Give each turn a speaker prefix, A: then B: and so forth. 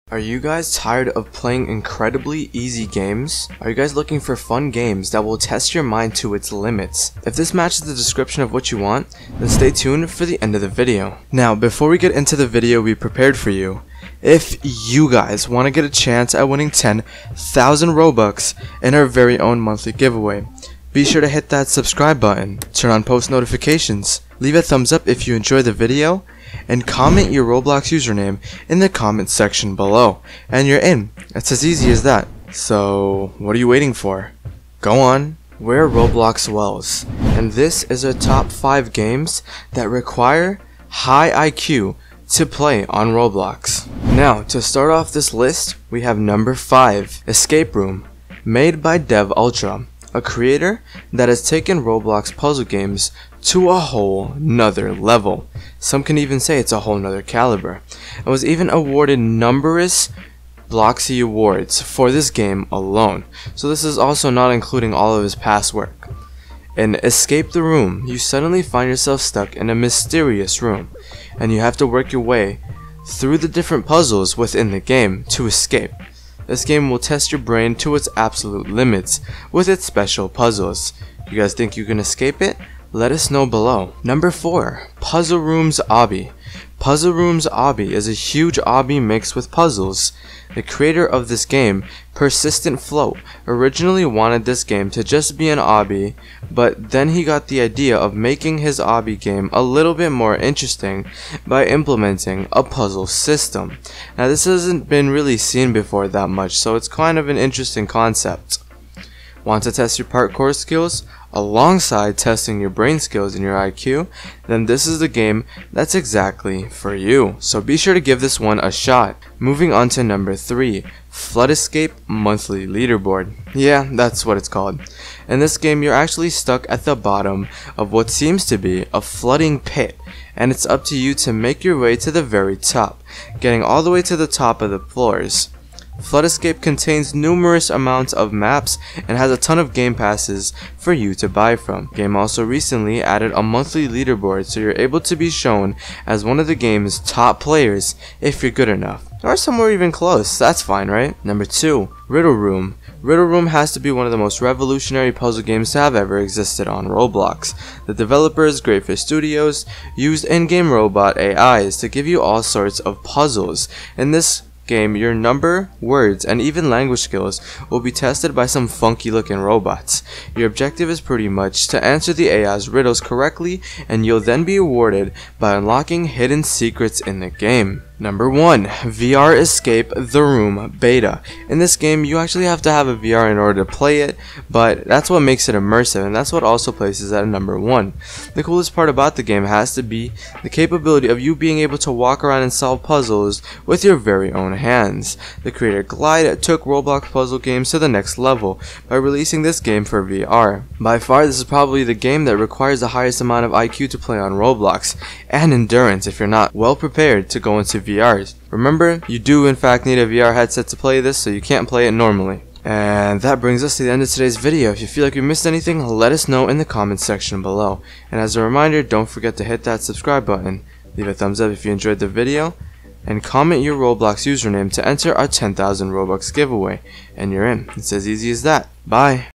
A: Are you guys tired of playing incredibly easy games? Are you guys looking for fun games that will test your mind to its limits? If this matches the description of what you want, then stay tuned for the end of the video. Now, before we get into the video we prepared for you, if you guys want to get a chance at winning 10,000 Robux in our very own monthly giveaway, be sure to hit that subscribe button, turn on post notifications, leave a thumbs up if you enjoy the video, and comment your Roblox username in the comment section below, and you're in. It's as easy as that. So, what are you waiting for? Go on. We're Roblox Wells, and this is our top 5 games that require high IQ to play on Roblox. Now, to start off this list, we have number 5, Escape Room, made by Dev Ultra, a creator that has taken Roblox puzzle games to a whole nother level. Some can even say it's a whole nother caliber, and was even awarded numerous Bloxy awards for this game alone. So this is also not including all of his past work. In Escape the Room, you suddenly find yourself stuck in a mysterious room, and you have to work your way through the different puzzles within the game to escape. This game will test your brain to its absolute limits with its special puzzles. You guys think you can escape it? Let us know below. Number 4, Puzzle Rooms Obby. Puzzle Rooms Obby is a huge obby mixed with puzzles. The creator of this game, Persistent Float, originally wanted this game to just be an obby, but then he got the idea of making his obby game a little bit more interesting by implementing a puzzle system. Now this hasn't been really seen before that much, so it's kind of an interesting concept. Want to test your parkour skills alongside testing your brain skills and your IQ? Then this is the game that's exactly for you. So be sure to give this one a shot. Moving on to number 3, Flood Escape Monthly Leaderboard. Yeah, that's what it's called. In this game, you're actually stuck at the bottom of what seems to be a flooding pit, and it's up to you to make your way to the very top, getting all the way to the top of the floors. Flood Escape contains numerous amounts of maps and has a ton of game passes for you to buy from. The game also recently added a monthly leaderboard, so you're able to be shown as one of the game's top players if you're good enough. Or somewhere even close, that's fine, right? Number 2, Riddle Room. Riddle Room has to be one of the most revolutionary puzzle games to have ever existed on Roblox. The developers, Greyfish Studios, used in-game robot AIs to give you all sorts of puzzles. In this game, your number, words, and even language skills will be tested by some funky looking robots. Your objective is pretty much to answer the AI's riddles correctly, and you'll then be awarded by unlocking hidden secrets in the game. Number 1, VR Escape the Room Beta. In this game, you actually have to have a VR in order to play it, but that's what makes it immersive, and that's what also places it at number 1. The coolest part about the game has to be the capability of you being able to walk around and solve puzzles with your very own hands. The creator Glide took Roblox puzzle games to the next level by releasing this game for VR. By far, this is probably the game that requires the highest amount of IQ to play on Roblox, and endurance if you're not well prepared to go into VRs. Remember, you do in fact need a VR headset to play this, so you can't play it normally. And that brings us to the end of today's video. If you feel like we missed anything, let us know in the comments section below. And as a reminder, don't forget to hit that subscribe button, leave a thumbs up if you enjoyed the video, and comment your Roblox username to enter our 10,000 Robux giveaway. And you're in. It's as easy as that. Bye!